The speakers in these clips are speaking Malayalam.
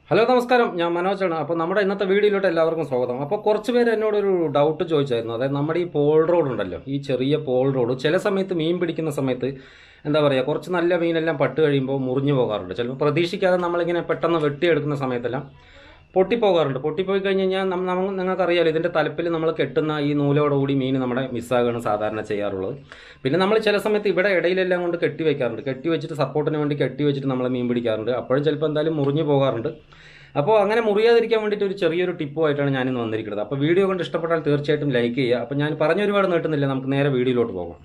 ഹലോ നമസ്കാരം, ഞാൻ മനോജാണ്. അപ്പോൾ നമ്മുടെ ഇന്നത്തെ വീഡിയോയിലോട്ട് എല്ലാവർക്കും സ്വാഗതം. അപ്പോൾ കുറച്ച് പേര് എന്നോടൊരു ഡൗട്ട് ചോദിച്ചായിരുന്നു. അതായത് നമ്മുടെ ഈ പോൾ റോഡ് ഉണ്ടല്ലോ, ഈ ചെറിയ പോൾ റോഡ് ചില സമയത്ത് മീൻ പിടിക്കുന്ന സമയത്ത് എന്താ പറയുക, കുറച്ച് നല്ല മീനെല്ലാം പട്ട് കഴിയുമ്പോൾ മുറിഞ്ഞു പോകാറുണ്ട്. ചിലപ്പോൾ പ്രതീക്ഷിക്കാതെ നമ്മളിങ്ങനെ പെട്ടെന്ന് വെട്ടിയെടുക്കുന്ന സമയത്തെല്ലാം പൊട്ടിപ്പോകാറുണ്ട്. പൊട്ടിപ്പോയി കഴിഞ്ഞ് കഴിഞ്ഞാൽ നിങ്ങൾക്കറിയാലോ, ഇതിൻ്റെ തലപ്പിൽ നമ്മൾ കെട്ടുന്ന ഈ നൂലോടുകൂടി മീൻ നമ്മുടെ മിസ്സാകുകയാണ് സാധാരണ ചെയ്യാറുള്ളത്. പിന്നെ നമ്മൾ ചില സമയത്ത് ഇവിടെ ഇടയിലെല്ലാം കൊണ്ട് കെട്ടി വയ്ക്കാറുണ്ട്. കെട്ടി വെച്ചിട്ട് സപ്പോർട്ടിന് വേണ്ടി കെട്ടി വെച്ചിട്ട് നമ്മൾ മീൻ പിടിക്കാറുണ്ട്. അപ്പോഴും ചിലപ്പോൾ എന്തായാലും മുറിഞ്ഞു പോകാറുണ്ട്. അപ്പോൾ അങ്ങനെ മുറിയാതിരിക്കാൻ വേണ്ടിയിട്ട് ഒരു ചെറിയൊരു ടിപ്പുമായിട്ടാണ് ഞാനിന്ന് വന്നിരിക്കുന്നത്. അപ്പോൾ വീഡിയോ കൊണ്ട് ഇഷ്ടപ്പെട്ടാൽ തീർച്ചയായിട്ടും ലൈക്ക് ചെയ്യുക. അപ്പോൾ ഞാൻ പറഞ്ഞ ഒരുപാട് നീട്ടുന്നില്ല, നമുക്ക് നേരെ വീഡിയോയിലോട്ട് പോകാം.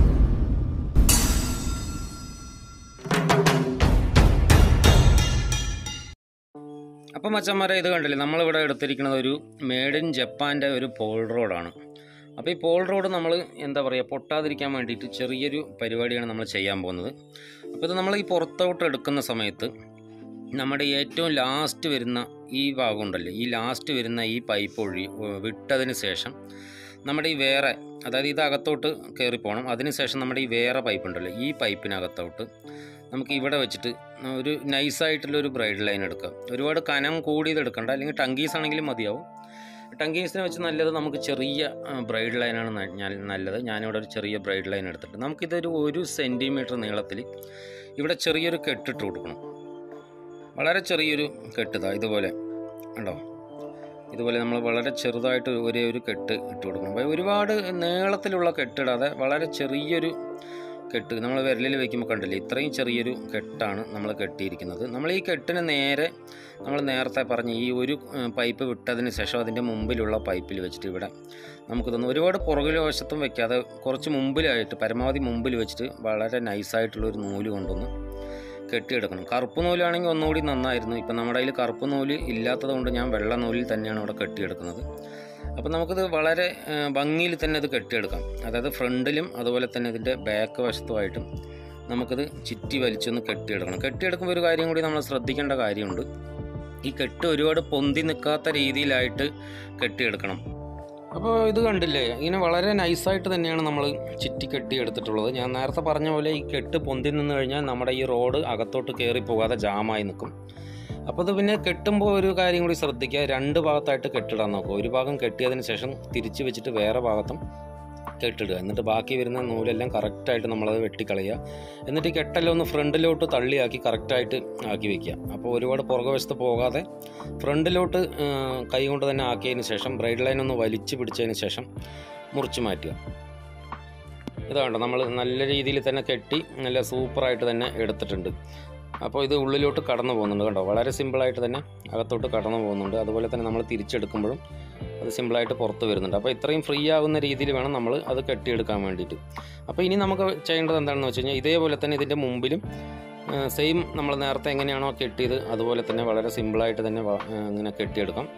അപ്പോൾ മച്ചന്മാരെ, ഇത് കണ്ടില്ലേ, നമ്മളിവിടെ എടുത്തിരിക്കുന്നത് ഒരു മെയ്ഡ് ഇൻ ജപ്പാൻ്റെ ഒരു പോൾ റോഡാണ്. അപ്പോൾ ഈ പോൾ റോഡ് നമ്മൾ എന്താ പറയുക, പൊട്ടാതിരിക്കാൻ വേണ്ടിയിട്ട് ചെറിയൊരു പരിപാടിയാണ് നമ്മൾ ചെയ്യാൻ പോകുന്നത്. അപ്പോൾ ഇത് നമ്മൾ ഈ പുറത്തോട്ട് എടുക്കുന്ന സമയത്ത് നമ്മുടെ ഏറ്റവും ലാസ്റ്റ് വരുന്ന ഈ ഭാഗം ഉണ്ടല്ലോ, ഈ ലാസ്റ്റ് വരുന്ന ഈ പൈപ്പ് വിട്ടതിന് ശേഷം നമ്മുടെ ഈ വേറെ, അതായത് ഇത് അകത്തോട്ട് കയറിപ്പോകണം. അതിനുശേഷം നമ്മുടെ ഈ വേറെ പൈപ്പ് ഉണ്ടല്ലോ, ഈ പൈപ്പിനകത്തോട്ട് നമുക്ക് ഇവിടെ വെച്ചിട്ട് ഒരു നൈസായിട്ടുള്ളൊരു ബ്രൈഡ് ലൈൻ എടുക്കുക. ഒരുപാട് കനം കൂടിയത് എടുക്കണ്ട, അല്ലെങ്കിൽ ടങ്കീസ് ആണെങ്കിലും മതിയാവും. ടങ്കീസിനെ വെച്ച് നല്ലത് നമുക്ക് ചെറിയ ബ്രൈഡ് ലൈനാണ് നല്ലത്. ഞാനിവിടെ ഒരു ചെറിയ ബ്രൈഡ് ലൈൻ എടുത്തിട്ട് നമുക്കിതൊരു 1 സെൻറ്റിമീറ്റർ നീളത്തിൽ ഇവിടെ ചെറിയൊരു കെട്ടിട്ട് കൊടുക്കണം. വളരെ ചെറിയൊരു കെട്ടിതാ, ഇതുപോലെ ഉണ്ടോ, ഇതുപോലെ നമ്മൾ വളരെ ചെറുതായിട്ട് ഒരേ ഒരു കെട്ട് ഇട്ട് കൊടുക്കണം. അപ്പോൾ ഒരുപാട് നീളത്തിലുള്ള കെട്ടിടാതെ വളരെ ചെറിയൊരു കെട്ട് നമ്മൾ വിരലിൽ വയ്ക്കുമ്പോൾ കണ്ടില്ലേ, ഇത്രയും ചെറിയൊരു കെട്ടാണ് നമ്മൾ കെട്ടിയിരിക്കുന്നത്. നമ്മൾ ഈ കെട്ടിന് നേരെ നമ്മൾ നേരത്തെ പറഞ്ഞ ഈ ഒരു പൈപ്പ് വിട്ടതിന് ശേഷം അതിൻ്റെ മുമ്പിലുള്ള പൈപ്പിൽ വെച്ചിട്ട് ഇവിടെ നമുക്ക് തോന്നുന്നു ഒരുപാട് പുറകിലെ വശത്തും വെക്കാതെ കുറച്ച് മുമ്പിലായിട്ട്, പരമാവധി മുമ്പിൽ വെച്ചിട്ട് വളരെ നൈസായിട്ടുള്ളൊരു നൂല് കൊണ്ടൊന്ന് കെട്ടിയെടുക്കണം. കറുപ്പ് നൂലാണെങ്കിൽ ഒന്നുകൂടി നന്നായിരുന്നു. ഇപ്പം നമ്മുടെ കയ്യിൽ കറുപ്പ് നൂല് ഇല്ലാത്തത് കൊണ്ട് ഞാൻ വെള്ള നൂലിൽ തന്നെയാണ് ഇവിടെ കെട്ടിയെടുക്കുന്നത്. അപ്പോൾ നമുക്കിത് വളരെ ഭംഗിയിൽ തന്നെ ഇത് കെട്ടിയെടുക്കാം. അതായത് ഫ്രണ്ടിലും അതുപോലെ തന്നെ ഇതിൻ്റെ ബാക്ക് വശത്തുമായിട്ടും നമുക്കിത് ചുറ്റി വലിച്ചൊന്ന് കെട്ടിയെടുക്കണം. കെട്ടിയെടുക്കുമ്പോൾ ഒരു കാര്യം കൂടി നമ്മൾ ശ്രദ്ധിക്കേണ്ട കാര്യമുണ്ട്. ഈ കെട്ട് ഒരുപാട് പൊന്തി നിൽക്കാത്ത രീതിയിലായിട്ട് കെട്ടിയെടുക്കണം. അപ്പോൾ ഇത് കണ്ടില്ലേ, ഇങ്ങനെ വളരെ നൈസായിട്ട് തന്നെയാണ് നമ്മൾ ചുറ്റി കെട്ടി എടുത്തിട്ടുള്ളത്. ഞാൻ നേരത്തെ പറഞ്ഞ പോലെ ഈ കെട്ട് പൊന്തി നിന്ന് കഴിഞ്ഞാൽ നമ്മുടെ ഈ റോഡ് അകത്തോട്ട് കയറി പോകാതെ ജാമായി നിൽക്കും. അപ്പോൾ ഇത് പിന്നെ കെട്ടുമ്പോൾ ഒരു കാര്യം കൂടി ശ്രദ്ധിക്കുക, 2 ഭാഗത്തായിട്ട് കെട്ടിടാൻ നോക്കുക. ഒരു ഭാഗം കെട്ടിയതിന് ശേഷം തിരിച്ച് വെച്ചിട്ട് വേറെ ഭാഗത്തും കെട്ടിടുക. എന്നിട്ട് ബാക്കി വരുന്ന നൂലെല്ലാം കറക്റ്റായിട്ട് നമ്മളത് വെട്ടിക്കളയുക. എന്നിട്ട് ഈ കെട്ടെല്ലാം ഒന്ന് ഫ്രണ്ടിലോട്ട് തള്ളിയാക്കി കറക്റ്റായിട്ട് ആക്കി വയ്ക്കുക. അപ്പോൾ ഒരുപാട് പുറകുവശത്ത് പോകാതെ ഫ്രണ്ടിലോട്ട് കൈ കൊണ്ട് തന്നെ ആക്കിയതിന് ശേഷം ബ്രൈഡ് ലൈൻ ഒന്ന് വലിച്ചു പിടിച്ചതിന് ശേഷം മുറിച്ച് മാറ്റുക. ഇതാണ് നമ്മൾ നല്ല രീതിയിൽ തന്നെ കെട്ടി നല്ല സൂപ്പറായിട്ട് തന്നെ എടുത്തിട്ടുണ്ട്. അപ്പോൾ ഇത് ഉള്ളിലോട്ട് കടന്നു പോകുന്നുണ്ട്, കണ്ടോ, വളരെ സിമ്പിളായിട്ട് തന്നെ അകത്തോട്ട് കടന്നു പോകുന്നുണ്ട്. അതുപോലെ തന്നെ നമ്മൾ തിരിച്ചെടുക്കുമ്പോഴും അത് സിമ്പിളായിട്ട് പുറത്ത് വരുന്നുണ്ട്. അപ്പോൾ ഇത്രയും ഫ്രീ ആകുന്ന രീതിയിൽ വേണം നമ്മൾ അത് കെട്ടിയെടുക്കാൻ വേണ്ടിയിട്ട്. അപ്പോൾ ഇനി നമുക്ക് ചെയ്യേണ്ടത് എന്താണെന്ന് വെച്ച് കഴിഞ്ഞാൽ, ഇതേപോലെ തന്നെ ഇതിൻ്റെ മുമ്പിലും സെയിം നമ്മൾ നേരത്തെ എങ്ങനെയാണോ കെട്ടിയത് അതുപോലെ തന്നെ വളരെ സിമ്പിളായിട്ട് തന്നെ ഇങ്ങനെ കെട്ടിയെടുക്കാം.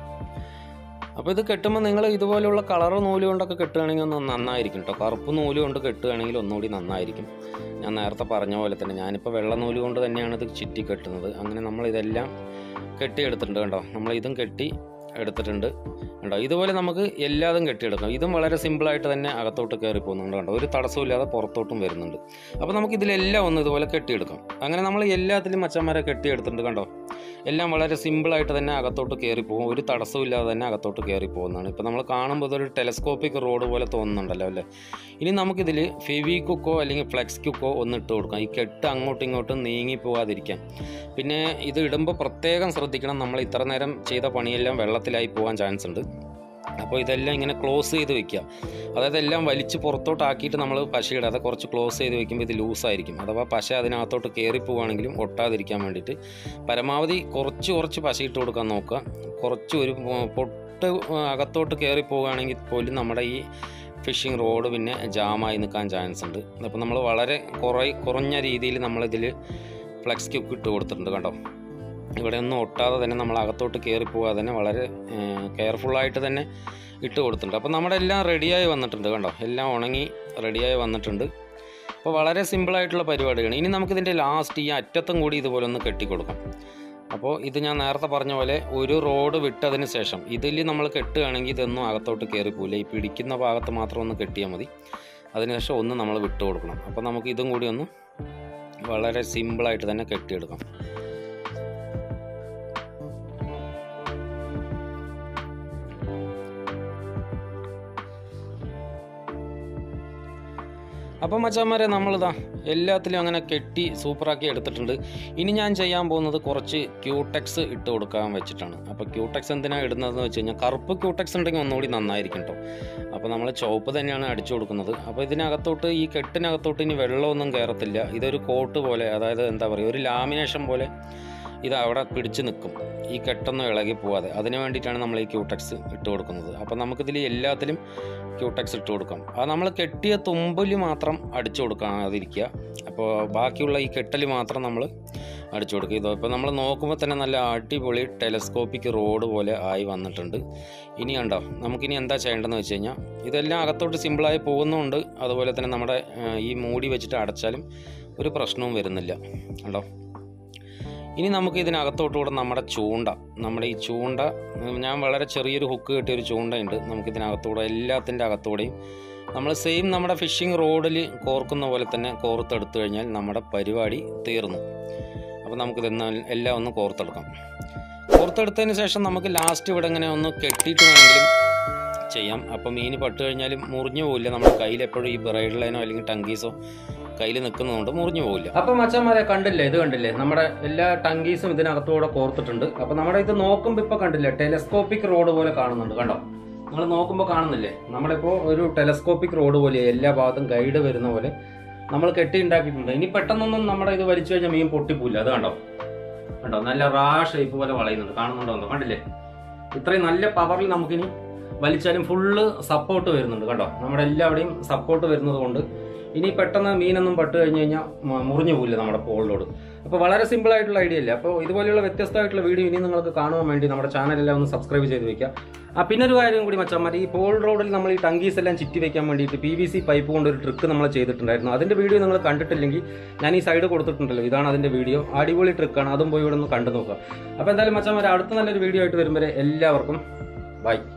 അപ്പോൾ ഇത് കെട്ടുമ്പോൾ നിങ്ങൾ ഇതുപോലെയുള്ള കളർ നൂല് കൊണ്ടൊക്കെ കെട്ടുകയാണെങ്കിൽ ഒന്ന് നന്നായിരിക്കും കേട്ടോ. കറുപ്പ് നൂല് കൊണ്ട് കെട്ടുകയാണെങ്കിൽ ഒന്നുകൂടി നന്നായിരിക്കും. ഞാൻ നേരത്തെ പറഞ്ഞ പോലെ തന്നെ ഞാനിപ്പോൾ വെള്ള നൂല് കൊണ്ട് തന്നെയാണ് ഇത് ചുറ്റി കെട്ടുന്നത്. അങ്ങനെ നമ്മളിതെല്ലാം കെട്ടിയെടുത്തിട്ടുണ്ട്, കണ്ടോ. നമ്മളിതും കെട്ടി എടുത്തിട്ടുണ്ട്, കണ്ടോ. ഇതുപോലെ നമുക്ക് എല്ലാതും കെട്ടിയെടുക്കാം. ഇതും വളരെ സിമ്പിളായിട്ട് തന്നെ അകത്തോട്ട് കയറി പോകുന്നുണ്ട്, കണ്ടോ. ഒരു തടസ്സമില്ലാതെ പുറത്തോട്ടും വരുന്നുണ്ട്. അപ്പോൾ നമുക്ക് ഇതിലെല്ലാം ഒന്ന് ഇതുപോലെ കെട്ടിയെടുക്കാം. അങ്ങനെ നമ്മൾ എല്ലാത്തിലും മച്ചന്മാരെ കെട്ടിയെടുത്തിട്ടുണ്ട്, കണ്ടോ. എല്ലാം വളരെ സിമ്പിളായിട്ട് തന്നെ അകത്തോട്ട് കയറി പോകും. ഒരു തടസ്സമില്ലാതെ തന്നെ അകത്തോട്ട് കയറി പോകുന്നതാണ്. ഇപ്പോൾ നമ്മൾ കാണുമ്പോൾ ഇതൊരു ടെലസ്കോപ്പിക് റോഡ് പോലെ തോന്നുന്നുണ്ടല്ലോ അല്ലേ. ഇനി നമുക്കിതിൽ ഫെവിക്വിക്കോ അല്ലെങ്കിൽ ഫ്ലെക്സ് ക്വിക്കോ ഒന്ന് ഇട്ട് കൊടുക്കാം, ഈ കെട്ട് അങ്ങോട്ടും ഇങ്ങോട്ടും നീങ്ങി പോകാതിരിക്കാൻ. പിന്നെ ഇത് ഇടുമ്പോൾ പ്രത്യേകം ശ്രദ്ധിക്കണം, നമ്മൾ ഇത്ര നേരം ചെയ്ത പണിയെല്ലാം വെള്ളത്തിലായി പോകാൻ ചാൻസ് ഉണ്ട്. അപ്പോൾ ഇതെല്ലാം ഇങ്ങനെ ക്ലോസ് ചെയ്ത് വെക്കുക. അതായത് എല്ലാം വലിച്ച് പുറത്തോട്ടാക്കിയിട്ട് നമ്മൾ പശയിടാതെ കുറച്ച് ക്ലോസ് ചെയ്ത് വെക്കുമ്പോൾ ഇത് ലൂസായിരിക്കും. അഥവാ പശ അതിനകത്തോട്ട് കയറി പോവുകയാണെങ്കിലും ഒട്ടാതിരിക്കാൻ വേണ്ടിയിട്ട് പരമാവധി കുറച്ച് പശയിട്ട് കൊടുക്കാൻ നോക്കുക. കുറച്ച് ഒരു പൊട്ട് അകത്തോട്ട് കയറി പോവുകയാണെങ്കിൽ പോലും നമ്മുടെ ഈ ഫിഷിംഗ് റോഡ് പിന്നെ ജാമായി നിൽക്കാൻ ചാൻസ് ഉണ്ട്. അപ്പോൾ നമ്മൾ വളരെ കുറഞ്ഞ രീതിയിൽ നമ്മളിതിൽ ഫ്ലെക്സ് ക്വിക്ക് ഇട്ട് കൊടുത്തിട്ടുണ്ട്, കണ്ടോ. ഇവിടെ ഒന്നും ഒട്ടാതെ തന്നെ നമ്മൾ അകത്തോട്ട് കയറി പോകാതെ തന്നെ വളരെ കെയർഫുള്ളായിട്ട് തന്നെ ഇട്ട് കൊടുത്തിട്ടുണ്ട്. അപ്പോൾ നമ്മുടെ എല്ലാം റെഡിയായി വന്നിട്ടുണ്ട്, കണ്ടോ. എല്ലാം ഉണങ്ങി റെഡിയായി വന്നിട്ടുണ്ട്. അപ്പോൾ വളരെ സിമ്പിളായിട്ടുള്ള പരിപാടിയാണ്. ഇനി നമുക്കിതിൻ്റെ ലാസ്റ്റ് ഈ അറ്റത്തും കൂടി ഇതുപോലെ ഒന്ന് കെട്ടിക്കൊടുക്കാം. അപ്പോൾ ഇത് ഞാൻ നേരത്തെ പറഞ്ഞ പോലെ ഒരു റോഡ് വിട്ടതിന് ശേഷം ഇതിൽ നമ്മൾ കെട്ടുകയാണെങ്കിൽ ഇതൊന്നും അകത്തോട്ട് കയറി പോവില്ല. ഈ പിടിക്കുന്ന ഭാഗത്ത് മാത്രം ഒന്ന് കെട്ടിയാൽ മതി. അതിനുശേഷം ഒന്ന് നമ്മൾ വിട്ട് കൊടുക്കണം. അപ്പോൾ നമുക്ക് ഇതും കൂടി ഒന്ന് വളരെ സിമ്പിളായിട്ട് തന്നെ കെട്ടിയെടുക്കാം. അപ്പം മച്ചാന്മാരെ നമ്മളിതാ എല്ലാത്തിലും അങ്ങനെ കെട്ടി സൂപ്പറാക്കി എടുത്തിട്ടുണ്ട്. ഇനി ഞാൻ ചെയ്യാൻ പോകുന്നത് കുറച്ച് ക്യൂടെക്സ് ഇട്ട് കൊടുക്കാൻ വെച്ചിട്ടാണ്. അപ്പോൾ ക്യൂടെക്സ് എന്തിനാണ് ഇടുന്നതെന്ന് വെച്ച് കഴിഞ്ഞാൽ കറുപ്പ് ക്യൂടെക്സ് ഉണ്ടെങ്കിൽ ഒന്നുകൂടി നന്നായിരിക്കും കേട്ടോ. അപ്പോൾ നമ്മൾ ചുവപ്പ് തന്നെയാണ് അടിച്ചു കൊടുക്കുന്നത്. അപ്പോൾ ഇതിനകത്തോട്ട് ഈ കെട്ടിനകത്തോട്ട് ഇനി വെള്ളമൊന്നും കയറത്തില്ല. ഇതൊരു കോട്ട് പോലെ, അതായത് എന്താ പറയുക, ഒരു ലാമിനേഷൻ പോലെ ഇത് അവിടെ പിടിച്ച് നിൽക്കും, ഈ കെട്ടൊന്നും ഇളകി പോവാതെ. അതിന് വേണ്ടിയിട്ടാണ് നമ്മൾ ഈ ക്യൂടെക്സ് ഇട്ട് കൊടുക്കുന്നത്. അപ്പോൾ നമുക്കിതിൽ എല്ലാത്തിലും ക്യൂടെക്സ് ഇട്ട് കൊടുക്കാം. അത് നമ്മൾ കെട്ടിയ തുമ്പിൽ മാത്രം അടിച്ചു കൊടുക്കാതിരിക്കുക. അപ്പോൾ ബാക്കിയുള്ള ഈ കെട്ടൽ മാത്രം നമ്മൾ അടിച്ചു കൊടുക്കുക. ഇത് ഇപ്പോൾ നമ്മൾ നോക്കുമ്പോൾ തന്നെ നല്ല അടിപൊളി ടെലസ്കോപ്പിക് റോഡ് പോലെ ആയി വന്നിട്ടുണ്ട്. ഇനി കണ്ടോ, നമുക്കിനി എന്താ ചെയ്യേണ്ടതെന്ന് വെച്ച് കഴിഞ്ഞാൽ ഇതെല്ലാം അകത്തോട്ട് സിമ്പിളായി പോകുന്നുണ്ട്. അതുപോലെ തന്നെ നമ്മുടെ ഈ മൂടി വെച്ചിട്ട് അടച്ചാലും ഒരു പ്രശ്നവും വരുന്നില്ല. കണ്ടോ, ഇനി നമുക്ക് ഇതിനകത്തോട്ടുകൂടെ നമ്മുടെ ഈ ചൂണ്ട, ഞാൻ വളരെ ചെറിയൊരു ഹുക്ക് കിട്ടിയൊരു ചൂണ്ടയുണ്ട്. നമുക്കിതിനകത്തൂടെ എല്ലാത്തിൻ്റെ അകത്തൂടെയും നമ്മൾ സെയിം നമ്മുടെ ഫിഷിംഗ് റോഡിൽ കോർക്കുന്ന പോലെ തന്നെ കോർത്തെടുത്തു കഴിഞ്ഞാൽ നമ്മുടെ പരിപാടി തീർന്നു. അപ്പോൾ നമുക്കിത് എല്ലാം ഒന്ന് കോർത്തെടുക്കാം. കോർത്തെടുത്തതിന് ശേഷം നമുക്ക് ലാസ്റ്റ് ഇവിടെ ഇങ്ങനെ ഒന്ന് കെട്ടിയിട്ട് വേണമെങ്കിലും ചെയ്യാം. അപ്പോൾ മീൻ പട്ട് കഴിഞ്ഞാലും മുറിഞ്ഞു പോവില്ല. നമ്മുടെ കയ്യിൽ എപ്പോഴും ഈ ബ്രൈഡ് ലൈനോ അല്ലെങ്കിൽ ടങ്കീസോ കയ്യിൽ നിൽക്കുന്നതുകൊണ്ട് മുറിഞ്ഞു പോകില്ല. അപ്പം മച്ചന്മാരെ കണ്ടില്ലേ, ഇത് കണ്ടില്ലേ, നമ്മുടെ എല്ലാ ടങ്കീസും ഇതിനകത്തൂടെ കോർത്തിട്ടുണ്ട്. അപ്പം നമ്മുടെ ഇത് നോക്കുമ്പോൾ ഇപ്പോൾ കണ്ടില്ലേ, ടെലസ്കോപ്പിക് റോഡ് പോലെ കാണുന്നുണ്ട്. കണ്ടോ, നിങ്ങൾ നോക്കുമ്പോൾ കാണുന്നില്ലേ, നമ്മളിപ്പോൾ ഒരു ടെലസ്കോപ്പിക് റോഡ് പോലെ എല്ലാ ഭാഗത്തും ഗൈഡ് വരുന്ന പോലെ നമ്മൾ കെട്ടി ഉണ്ടാക്കിയിട്ടുണ്ട്. ഇനി പെട്ടെന്നൊന്നും നമ്മുടെ ഇത് വലിച്ചു കഴിഞ്ഞാൽ മീൻ പൊട്ടിപ്പോയില്ല. അത് കണ്ടോ, നല്ല റാ ഷേപ്പ് പോലെ വളയുന്നുണ്ട്. കാണുന്നുണ്ടോ, കണ്ടില്ലേ, ഇത്രയും നല്ല പവറിൽ നമുക്കിനി വലിച്ചാലും ഫുള്ള് സപ്പോർട്ട് വരുന്നുണ്ട്. കണ്ടോ, നമ്മുടെ എല്ലാവിടെയും സപ്പോർട്ട് വരുന്നത് കൊണ്ട് ഇനി പെട്ടെന്ന് മീനൊന്നും പട്ട് കഴിഞ്ഞ് കഴിഞ്ഞാൽ മുറിഞ്ഞു പോയില്ല നമ്മുടെ പോളിലോട്. അപ്പോൾ വളരെ സിമ്പിൾ ആയിട്ടുള്ള ഐഡിയ അല്ലേ. അപ്പോൾ ഇതുപോലെയുള്ള വ്യത്യസ്തമായിട്ടുള്ള വീഡിയോ ഇനി നിങ്ങൾക്ക് കാണുവാൻ വേണ്ടി നമ്മുടെ ചാനലെല്ലാം ഒന്ന് സബ്സ്ക്രൈബ് ചെയ്ത് വെക്കുക. പിന്നെ ഒരു കാര്യം കൂടി മച്ചാന്മാർ, ഈ പോൾ റോഡിൽ നമ്മൾ ഈ ടങ്കീസ് എല്ലാം ചുറ്റി വെക്കാൻ വേണ്ടിയിട്ട് PVC പൈപ്പ് കൊണ്ട് ഒരു ട്രിക്ക് നമ്മൾ ചെയ്തിട്ടുണ്ടായിരുന്നു. അതിൻ്റെ വീഡിയോ നിങ്ങൾ കണ്ടിട്ടില്ലെങ്കിൽ ഞാൻ ഈ സൈഡ് കൊടുത്തിട്ടുണ്ടല്ലോ, ഇതാണ് അതിൻ്റെ വീഡിയോ. അടിപൊളി ട്രിക്കാണ്, അതും പോയി ഇവിടെ ഒന്ന് കണ്ടു നോക്കുക. അപ്പോൾ എന്തായാലും മച്ചാന്മാർ അടുത്ത നല്ലൊരു വീഡിയോ ആയിട്ട് വരുമ്പോൾ എല്ലാവർക്കും ബൈ.